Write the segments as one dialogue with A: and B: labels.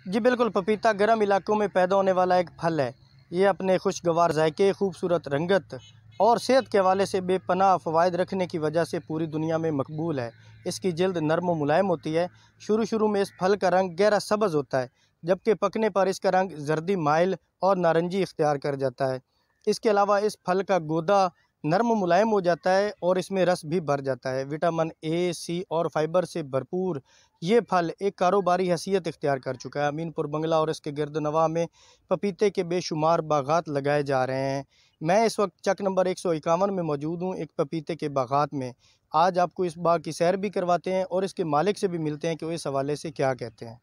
A: जी बिल्कुल, पपीता गर्म इलाकों में पैदा होने वाला एक फल है। ये अपने खुशगवार जायके, खूबसूरत रंगत और सेहत के हवाले से बेपनाह फ़वाइद रखने की वजह से पूरी दुनिया में मकबूल है। इसकी जिल्द नरम व मुलायम होती है। शुरू शुरू में इस फल का रंग गहरा सब्ज़ होता है, जबकि पकने पर इसका रंग जर्दी माइल और नारंगी इख्तियार कर जाता है। इसके अलावा इस फल का गूदा नरम मुलायम हो जाता है और इसमें रस भी भर जाता है। विटामिन ए, सी और फाइबर से भरपूर ये फल एक कारोबारी हैसियत इख्तियार कर चुका है। अमीनपुर बंगला और इसके गिरदनवा में पपीते के बेशुमार बागात लगाए जा रहे हैं। मैं इस वक्त चक नंबर 151 में मौजूद हूँ, एक पपीते के बागात में। आज आपको इस बाग की सैर भी करवाते हैं और इसके मालिक से भी मिलते हैं कि वो इस हवाले से क्या कहते हैं।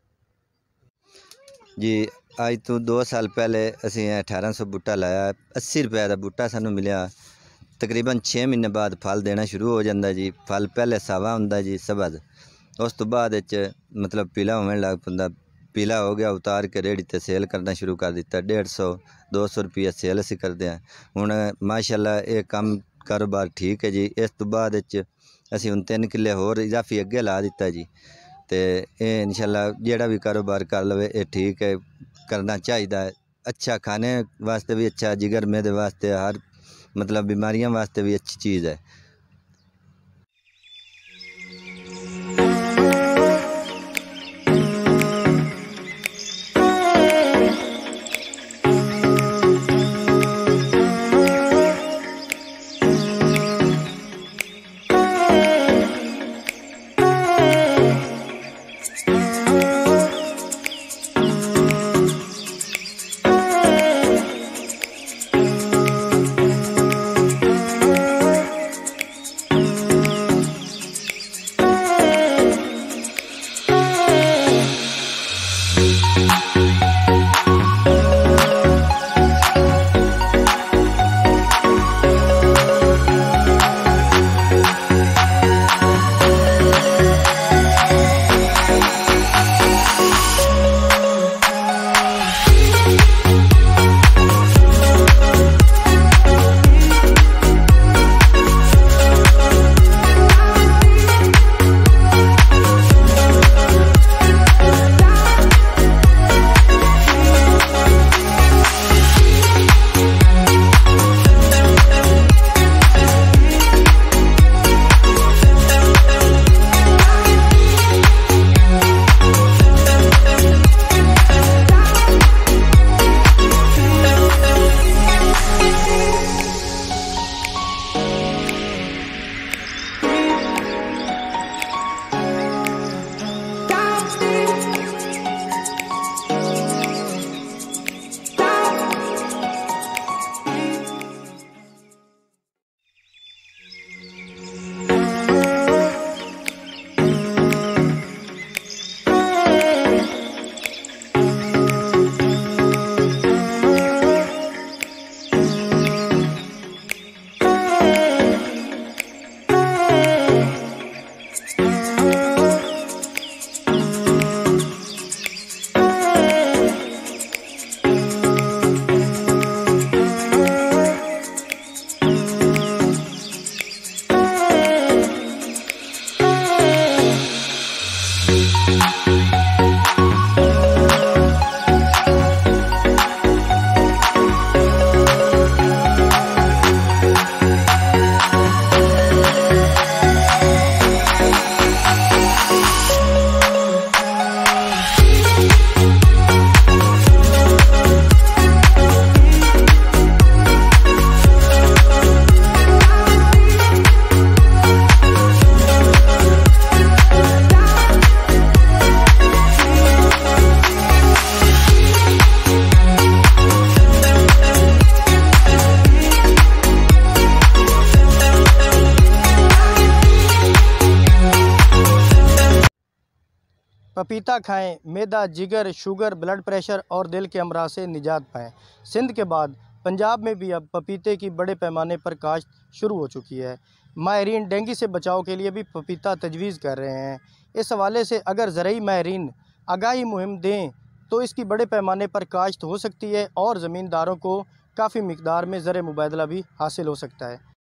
B: जी अज तो 2 साल पहले असी 1800 बूटा लाया। 80 रुपए का बूटा सानू मिलया। तकरीबन 6 महीने बाद फल देना शुरू हो जाता जी। फल पहले सावा होंदा जी सब्ज़, उस तो बाद मतलब पीला होने लग पैंदा। पीला हो गया, उतार के रेहड़ी ते सेल करना शुरू कर दिता। 150-200 रुपये सेल असी करते हैं। हुण माशाअल्लाह ये काम कारोबार ठीक है जी। इस तो बाद असी हुण 3 किले होर इजाफी अगे ला दिता जी। तो ये इंशाल्लाह जेड़ा भी कारोबार कर लवे ये ठीक है, करना चाहिए। अच्छा खाने वास्ते भी अच्छा, जिगर मैदे वास्ते, हर मतलब बीमारियों वास्ते भी अच्छी चीज़ है।
A: पपीता खाएं, मैदा, जिगर, शुगर, ब्लड प्रेशर और दिल के अमराज से निजात पाएं। सिंध के बाद पंजाब में भी अब पपीते की बड़े पैमाने पर काश्त शुरू हो चुकी है। माहिरीन डेंगू से बचाव के लिए भी पपीता तजवीज़ कर रहे हैं। इस हवाले से अगर ज़रूरी माहिरीन आगाही मुहिम दें तो इसकी बड़े पैमाने पर काश्त हो सकती है और ज़मींदारों को काफ़ी मिकदार में ज़र मुबादला भी हासिल हो सकता है।